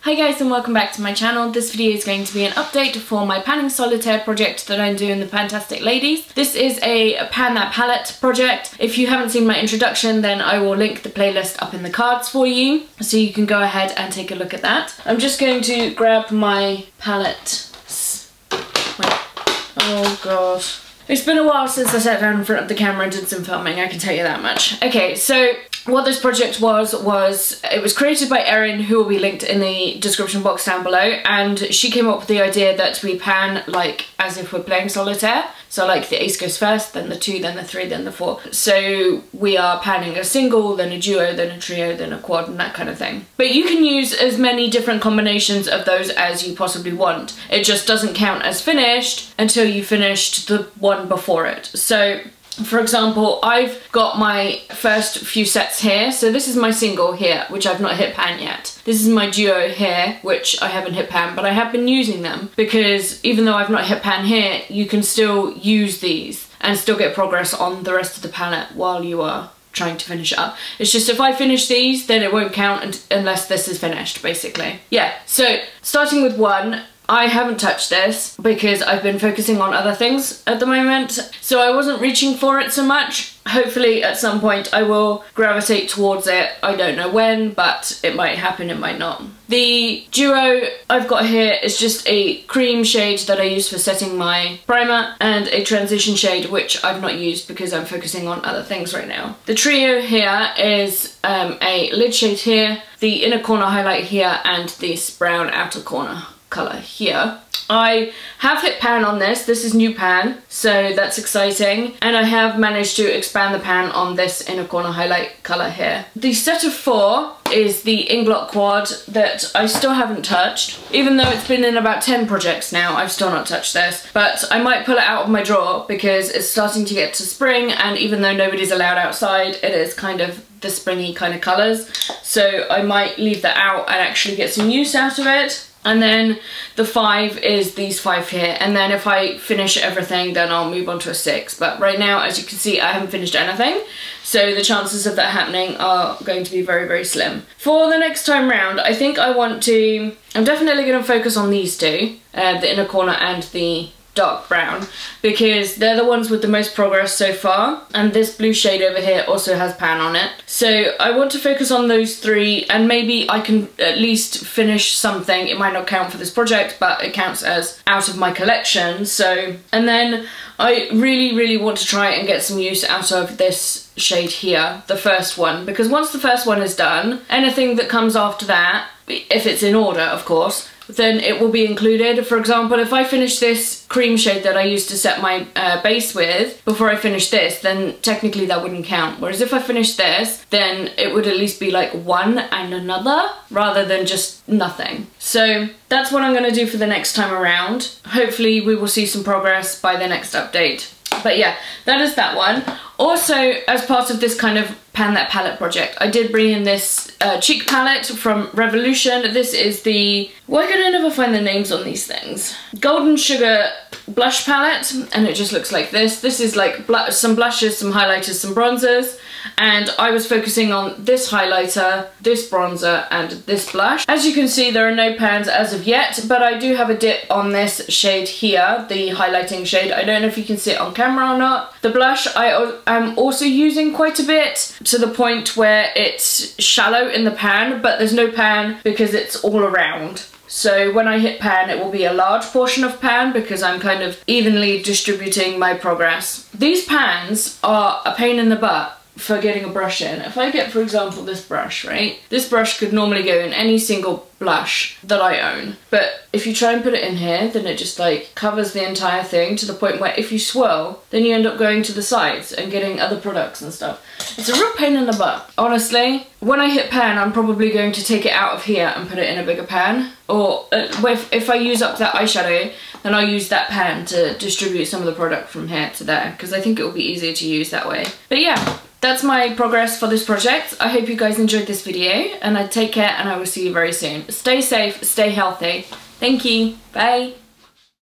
Hi guys and welcome back to my channel. This video is going to be an update for my panning solitaire project that I'm doing, the Pantastic Ladies. This is a Pan That Palette project. If you haven't seen my introduction, then I will link the playlist up in the cards for you, so you can go ahead and take a look at that. I'm just going to grab my palette. Wait. Oh god. It's been a while since I sat down in front of the camera and did some filming, I can tell you that much. Okay, so what this project was it was created by Erin, who will be linked in the description box down below, and she came up with the idea that we pan like as if we're playing solitaire. So like the ace goes first, then the 2, then the 3, then the 4. So we are panning a single, then a duo, then a trio, then a quad, and that kind of thing. But you can use as many different combinations of those as you possibly want. It just doesn't count as finished until you finished the one before it. So for example, I've got my first few sets here. So this is my single here, which I've not hit pan yet. This is my duo here, which I haven't hit pan, but I have been using them because even though I've not hit pan here, you can still use these and still get progress on the rest of the palette while you are trying to finish it up. It's just if I finish these, then it won't count unless this is finished, basically. Yeah, so starting with 1, I haven't touched this because I've been focusing on other things at the moment, so I wasn't reaching for it so much. Hopefully at some point I will gravitate towards it. I don't know when, but it might happen, it might not. The duo I've got here is just a cream shade that I use for setting my primer, and a transition shade which I've not used because I'm focusing on other things right now. The trio here is a lid shade here, the inner corner highlight here, and this brown outer corner colour here. I have hit pan on this. This is new pan, so that's exciting, and I have managed to expand the pan on this inner corner highlight colour here. The set of 4 is the Inglot quad that I still haven't touched. Even though it's been in about 10 projects now, I've still not touched this, but I might pull it out of my drawer because it's starting to get to spring, and even though nobody's allowed outside, it is kind of the springy kind of colours, so I might leave that out and actually get some use out of it. And then the 5 is these 5 here, and then if I finish everything then I'll move on to a 6, but right now, as you can see, I haven't finished anything, so the chances of that happening are going to be very, very slim. For the next time round, I think I'm definitely going to focus on these two, the inner corner and the dark brown, because they're the ones with the most progress so far, and this blue shade over here also has pan on it. So I want to focus on those 3, and maybe I can at least finish something. It might not count for this project, but it counts as out of my collection. So, and then I really want to try and get some use out of this shade here, the first one, because once the first one is done, anything that comes after that, if it's in order of course, then it will be included. For example, if I finish this cream shade that I used to set my base with before I finish this, then technically that wouldn't count. Whereas if I finish this, then it would at least be like 1 and another, rather than just nothing. So that's what I'm going to do for the next time around. Hopefully we will see some progress by the next update. But yeah, that is that one. Also, as part of this kind of Pan That Palette project, I did bring in this cheek palette from Revolution. This is the... why could I never find the names on these things? Golden Sugar blush palette, and it just looks like this. This is like some blushes, some highlighters, some bronzers, and I was focusing on this highlighter, this bronzer, and this blush. As you can see, there are no pans as of yet, but I do have a dip on this shade here, the highlighting shade. I don't know if you can see it on camera or not. The blush I am also using quite a bit, to the point where it's shallow in the pan, but there's no pan because it's all around. So when I hit pan, it will be a large portion of pan because I'm kind of evenly distributing my progress. These pans are a pain in the butt for getting a brush in. If I get, for example, this brush, right? This brush could normally go in any single blush that I own. But if you try and put it in here, then it just like covers the entire thing, to the point where if you swirl, then you end up going to the sides and getting other products and stuff. It's a real pain in the butt. Honestly, when I hit pan, I'm probably going to take it out of here and put it in a bigger pan. Or if I use up that eyeshadow, then I'll use that pan to distribute some of the product from here to there, because I think it will be easier to use that way. But yeah, that's my progress for this project. I hope you guys enjoyed this video, and I take care, and I will see you very soon. Stay safe, stay healthy. Thank you. Bye.